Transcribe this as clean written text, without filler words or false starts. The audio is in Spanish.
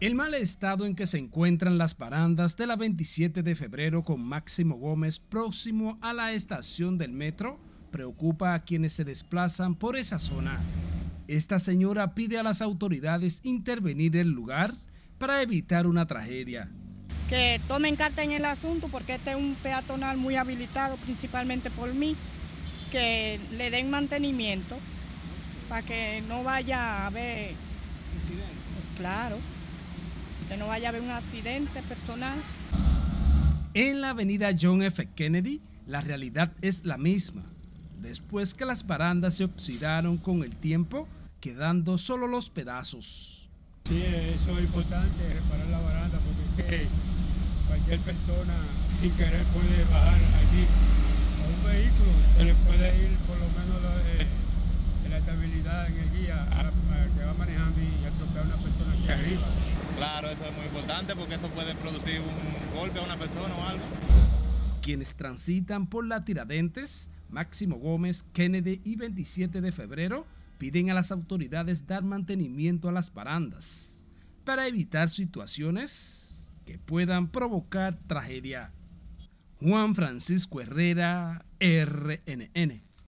El mal estado en que se encuentran las barandas de la 27 de febrero con Máximo Gómez próximo a la estación del metro preocupa a quienes se desplazan por esa zona. Esta señora pide a las autoridades intervenir en el lugar para evitar una tragedia. Que tomen carta en el asunto porque este es un peatonal muy habilitado principalmente por mí, que le den mantenimiento para que no vaya a haber incidente. Claro, que no vaya a haber un accidente personal. En la avenida John F. Kennedy, la realidad es la misma. Después que las barandas se oxidaron con el tiempo, quedando solo los pedazos. Sí, eso es importante, reparar la baranda, porque cualquier persona sin querer puede bajar allí a un vehículo, se le puede ir por lo menos la estabilidad en el guía que va manejando y atropellar a una persona aquí arriba. Claro, eso es muy importante porque eso puede producir un golpe a una persona o algo. Quienes transitan por la Tiradentes, Máximo Gómez, Kennedy y 27 de febrero piden a las autoridades dar mantenimiento a las barandas para evitar situaciones que puedan provocar tragedia. Juan Francisco Herrera, RNN.